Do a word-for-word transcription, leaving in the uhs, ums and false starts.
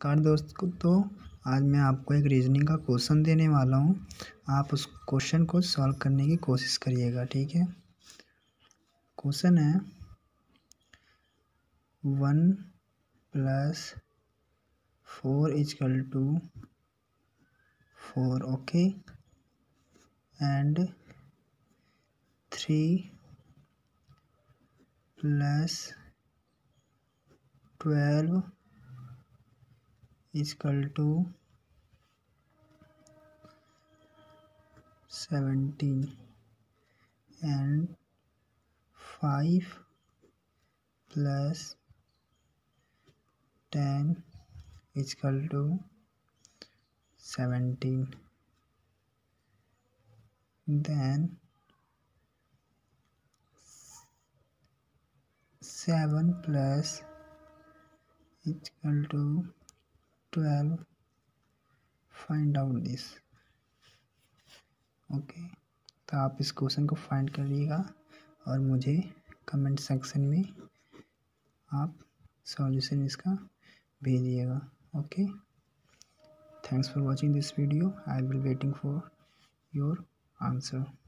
नमस्कार दोस्तों, तो आज मैं आपको एक रीजनिंग का क्वेश्चन देने वाला हूँ। आप उस क्वेश्चन को सॉल्व करने की कोशिश करिएगा, ठीक है। क्वेश्चन है one plus four equal to four, okay, and three plus twelve equal to seventeen, and five plus ten equal to seventeen. Then seven plus equal to twelve, find out this. Okay, तो आप इस question को find करिएगा और मुझे comment section में आप solution इसका भेजिएगा। Okay, thanks for watching this video. I will waiting for your answer.